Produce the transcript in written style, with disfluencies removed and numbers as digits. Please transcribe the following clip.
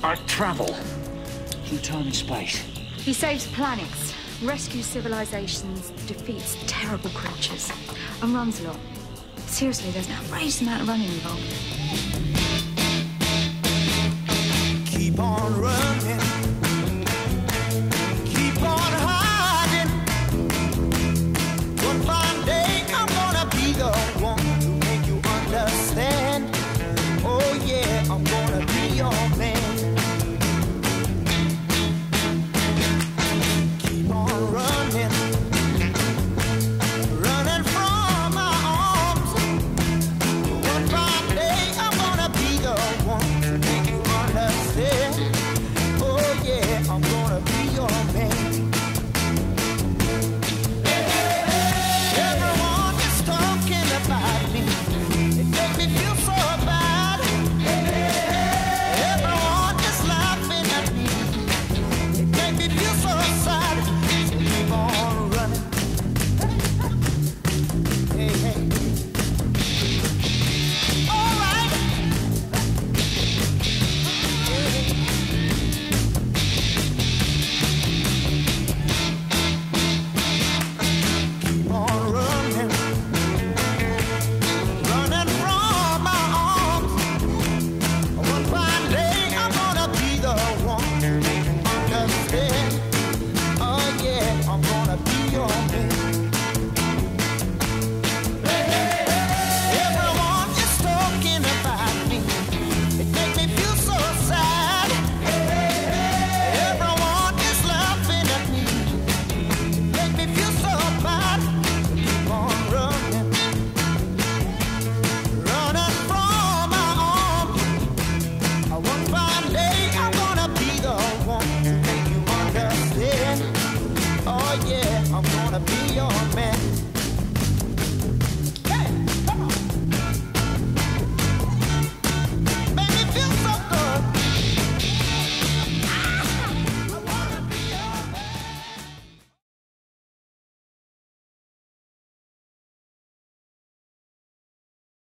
Travel through time and space. He saves planets, rescues civilizations, defeats terrible creatures, and runs a lot. Seriously, there's an outrageous amount of running involved. Keep on running.